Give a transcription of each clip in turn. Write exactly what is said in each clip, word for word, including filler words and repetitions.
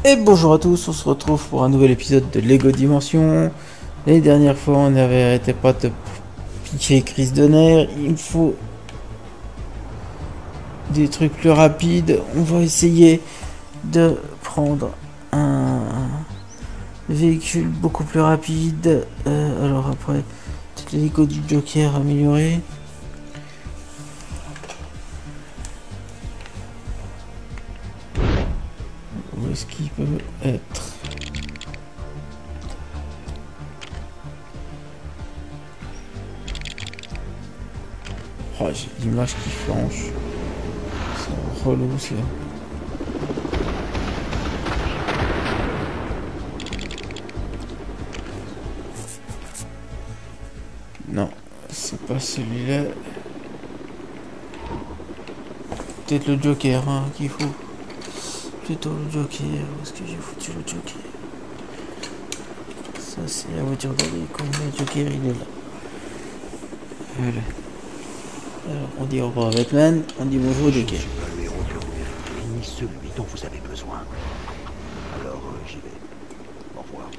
Et bonjour à tous, on se retrouve pour un nouvel épisode de Lego Dimension. Les dernières fois on avait arrêté pas de piquer crise de nerfs. Il me faut des trucs plus rapides. On va essayer de prendre un véhicule beaucoup plus rapide. Euh, alors après, peut-être les Lego du Joker améliorés. Où est-ce qu'il peut être? Oh, j'ai l'image qui flanche. C'est relou ça. Non, c'est pas celui-là. Peut-être le Joker hein, qu'il faut. Plutôt le Joker. Où est-ce que j'ai foutu le Joker? Ça c'est la voiture d'Aleco. Le Joker il est là. Voilà. Alors on dit au revoir à Batman, on dit bonjour au Joker. Je ne suis pas le héros que vous voulez, ni celui dont vous avez besoin. Alors euh, j'y vais. Au revoir.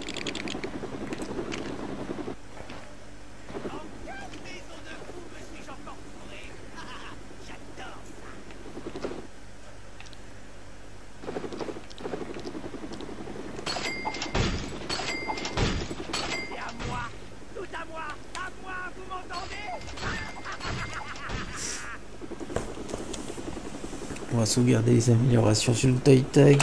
On va sauvegarder les améliorations sur le Toy Tag.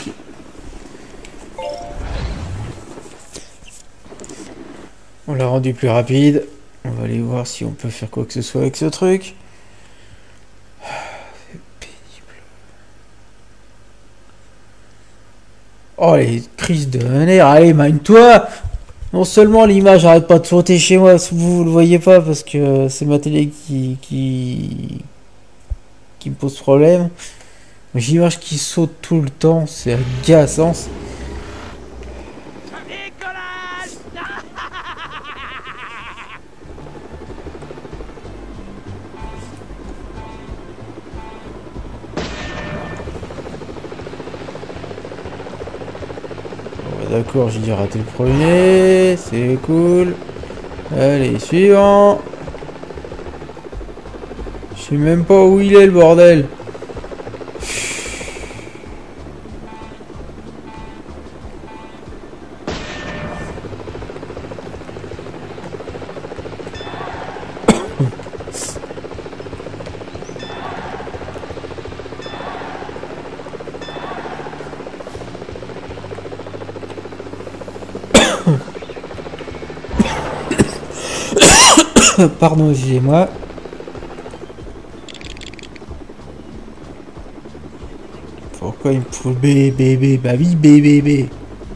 On l'a rendu plus rapide. On va aller voir si on peut faire quoi que ce soit avec ce truc. C'est pénible. Oh les crises de nerfs. Allez, mine-toi. Non seulement l'image arrête pas de sauter chez moi, vous le voyez pas parce que c'est ma télé qui, qui, qui me pose problème. J'ai l'image qui saute tout le temps, c'est agaçant. Bon, d'accord, j'ai dû rater le premier, c'est cool. Allez, suivant. Je sais même pas où il est le bordel. Pardon, excusez-moi. Pourquoi il me faut le B, B, B? Bah oui, B, B, B.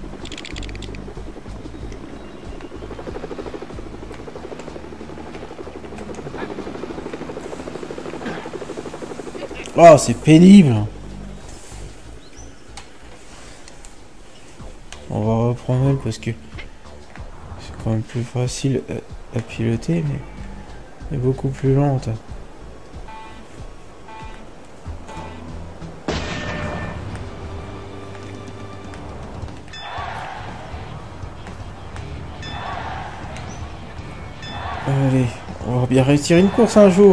Oh, c'est pénible. On va reprendre elle parce que c'est quand même plus facile à, à piloter, mais elle est beaucoup plus lente. Allez, on va bien réussir une course un jour.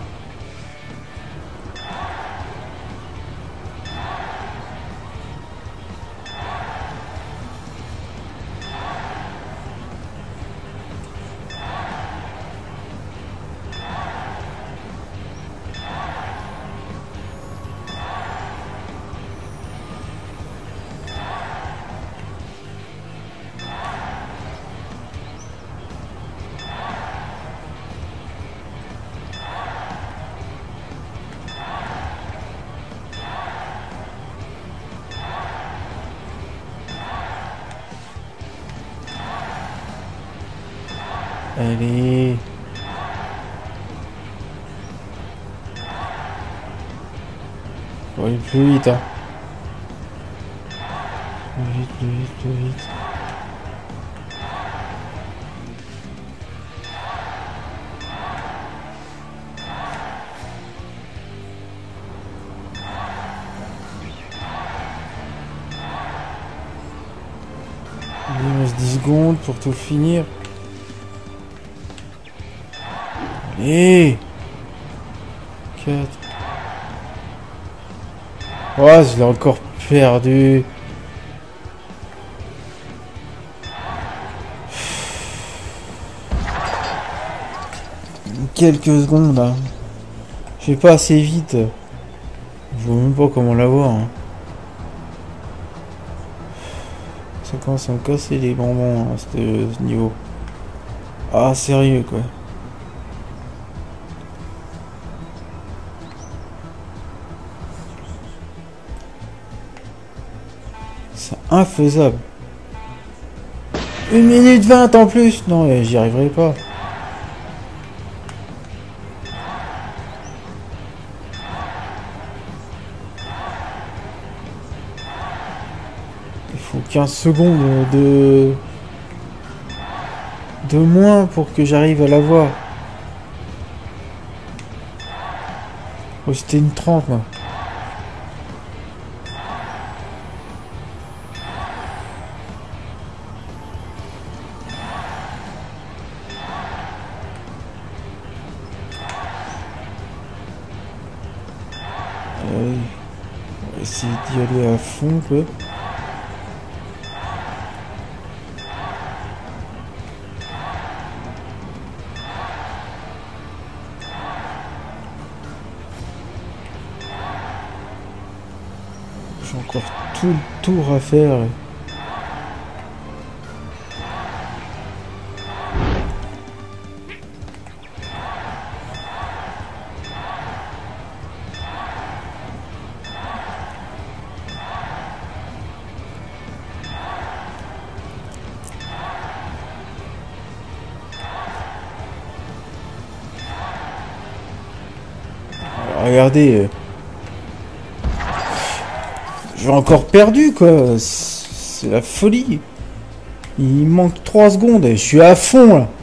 Allez. Faut aller plus vite, hein. Plus vite, plus vite, plus vite. secondes pour tout finir. Allez. quatre. Oh, je l'ai encore perdu. Quelques secondes là. Je vais pas assez vite. Je vois même pas comment l'avoir. Hein. Ça commence à me casser les bonbons à ce niveau. Ah, sérieux quoi. C'est infaisable. Une minute vingt en plus. Non, j'y arriverai pas. Il faut quinze secondes de... de moins pour que j'arrive à l'avoir. Oh, c'était une trente là. Euh, on va essayer d'y aller à fond quoi. J'ai encore tout le tour à faire. Alors, regardez. J'ai encore perdu quoi, c'est la folie. Il manque trois secondes et je suis à fond là.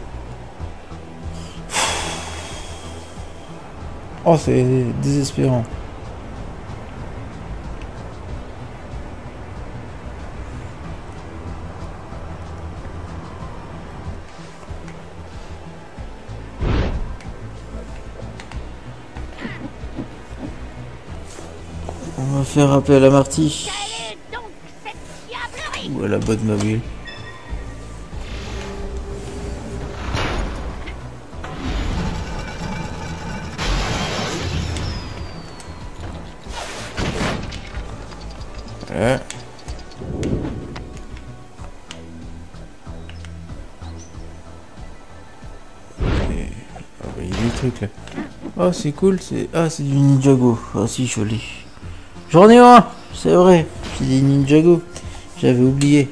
Oh, c'est désespérant. On va faire appel à Marty. Ou à la bonne mobile. Voilà. Et... Ah bah, il y a des trucs là. Oh c'est cool, c'est... Ah c'est du Ninjago. Ah si joli. J'en ai un, c'est vrai. C'est des Ninjago. J'avais oublié.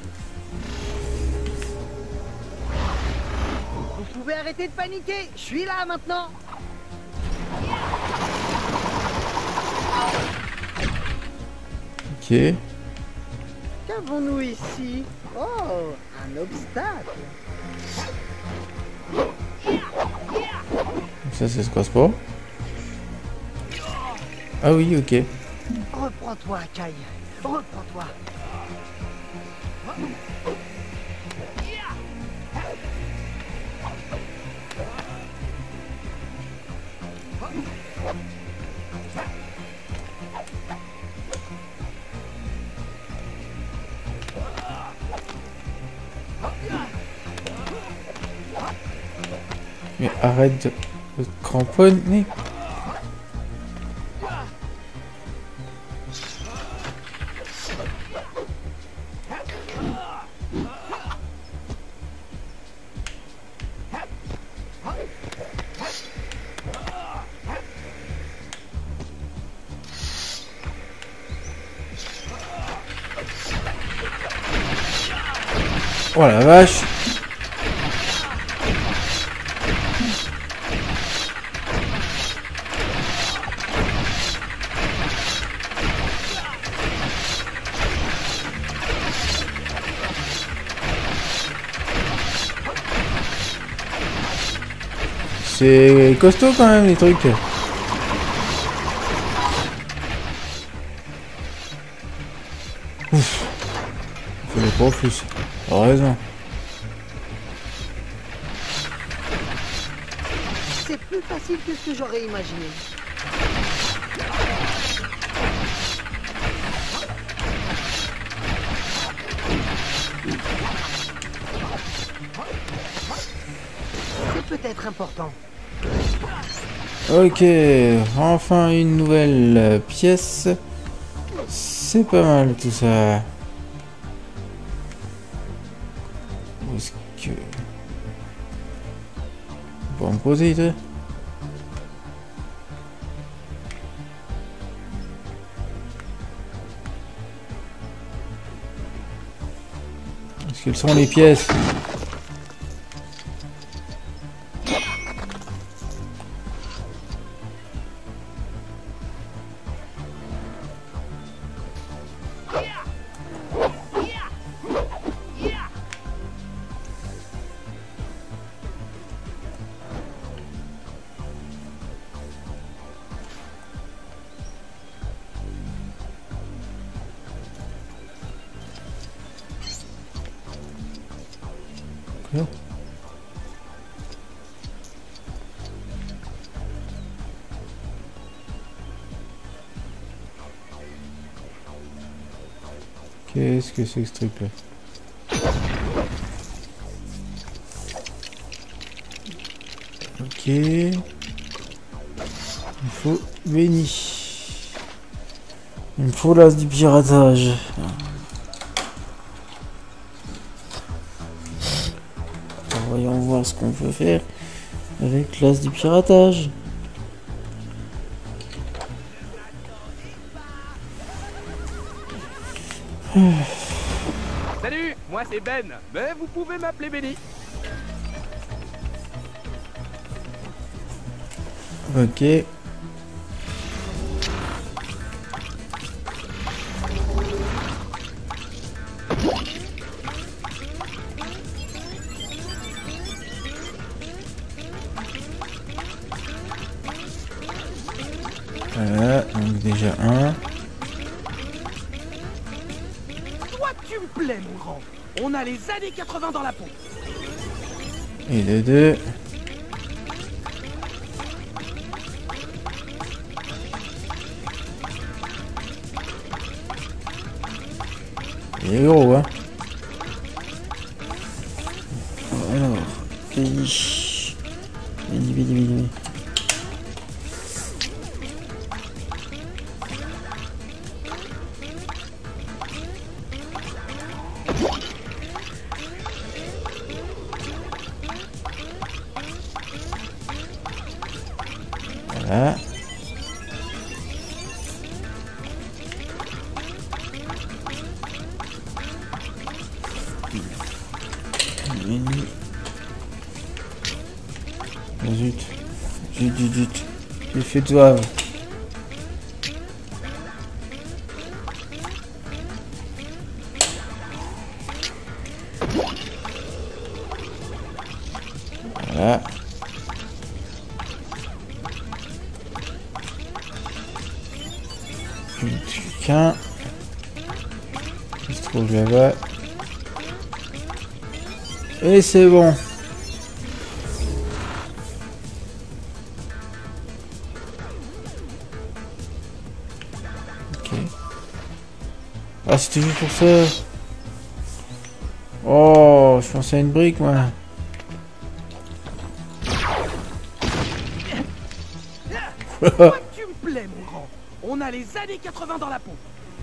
Vous pouvez arrêter de paniquer, je suis là maintenant. Ok. Qu'avons-nous ici? Oh, un obstacle. Ça, ça se casse pas. Ah oui, ok. Reprends-toi, Kai. Reprends-toi. Mais arrête de, de te cramponner. Oh la vache. C'est costaud quand même les trucs. Ouf. Il fallait pas plus. T'as raison. C'est plus facile que ce que j'aurais imaginé. C'est peut-être important. Ok, enfin une nouvelle pièce. C'est pas mal tout ça. Où est-ce que... On peut en poser, toi? Est-ce quelles sont les pièces? Quoi? Qu'est-ce que c'est que ce truc-là? Ok. Il faut béni. Il me faut l'as du piratage. Alors, voyons voir ce qu'on peut faire avec l'as du piratage. Salut, moi c'est Ben, mais vous pouvez m'appeler Benny. Ok. Voilà, donc déjà un. Toi tu me plais mon grand. On a les années quatre-vingts dans la peau. Et le deux. Il est gros, hein. Alors, Béni. Béni, béni, béni. Voilà. Oh, zut. Zut, zut, zut. J'ai fait toi. Voilà. Quelqu'un qui se trouve là-bas. Et c'est bon. Ok. Ah, c'était juste pour ça. Oh, je pensais à une brique, moi. Toi tu me plais mon grand. On a les années quatre-vingts dans la peau.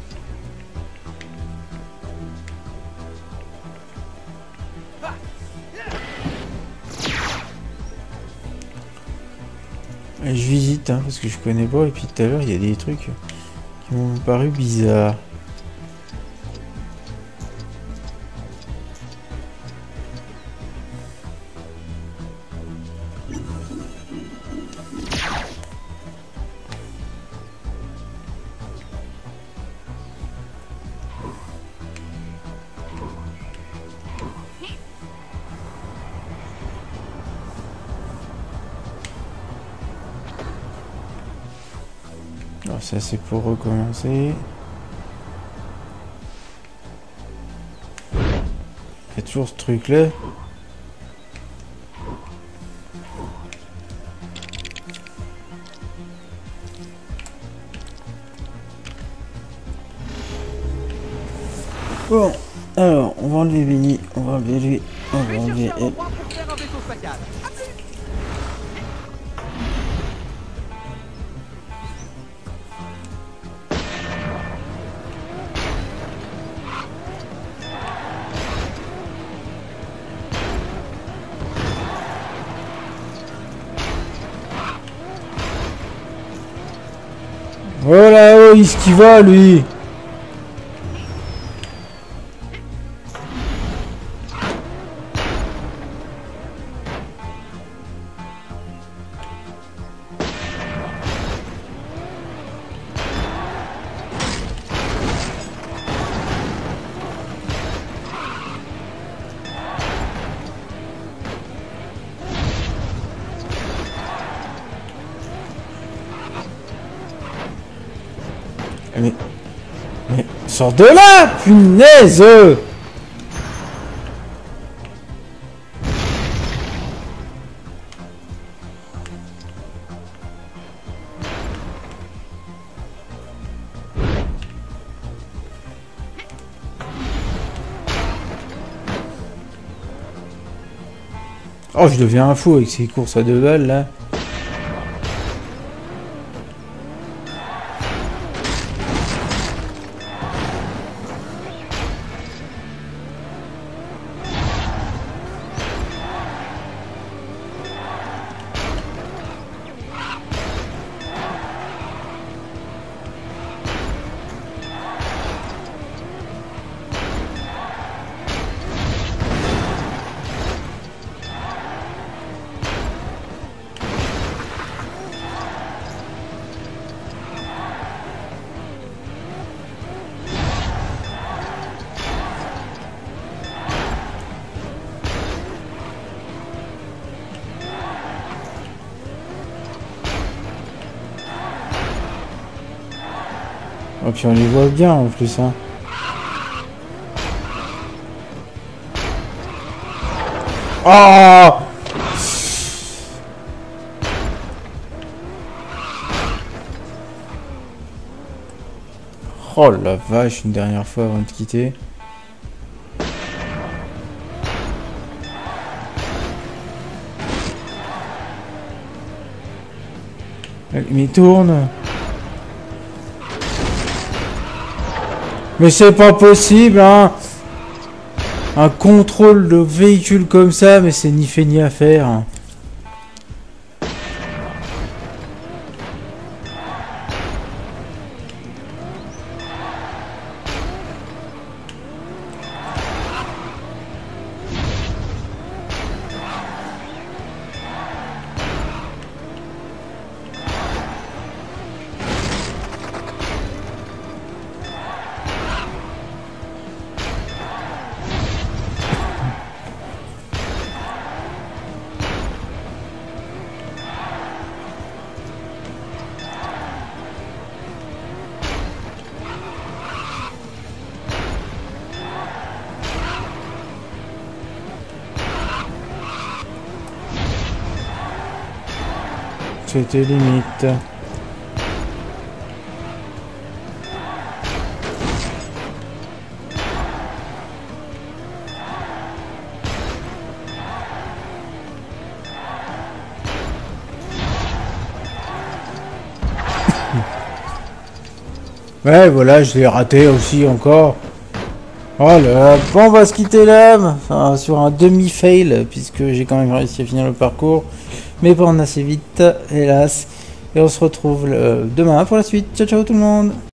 Et je visite, hein, parce que je connais pas, et puis tout à l'heure, il y a des trucs qui m'ont paru bizarres. Alors ça c'est pour recommencer. Il y a toujours ce truc là. Bon, alors, on va enlever Benny, on va enlever lui, on Je va vais enlever chercher un elle. endroit pour faire un vaisseau spatial. À plus. Voilà, oh, il ce qu'il va, lui. Mais... Mais... Sors de là, punaise! Oh, je deviens un fou avec ces courses à deux balles, là. Oh, puis on les voit bien en plus, hein. Oh! Oh la vache, une dernière fois avant de quitter. Mais tourne! Mais c'est pas possible, hein! Un contrôle de véhicule comme ça, mais c'est ni fait ni à faire. C'était limite. Ouais, voilà, je l'ai raté aussi encore. Oh là, bon, on va se quitter là, enfin, sur un demi-fail, puisque j'ai quand même réussi à finir le parcours, mais pas en assez vite, hélas. Et on se retrouve le- demain pour la suite. Ciao, ciao tout le monde!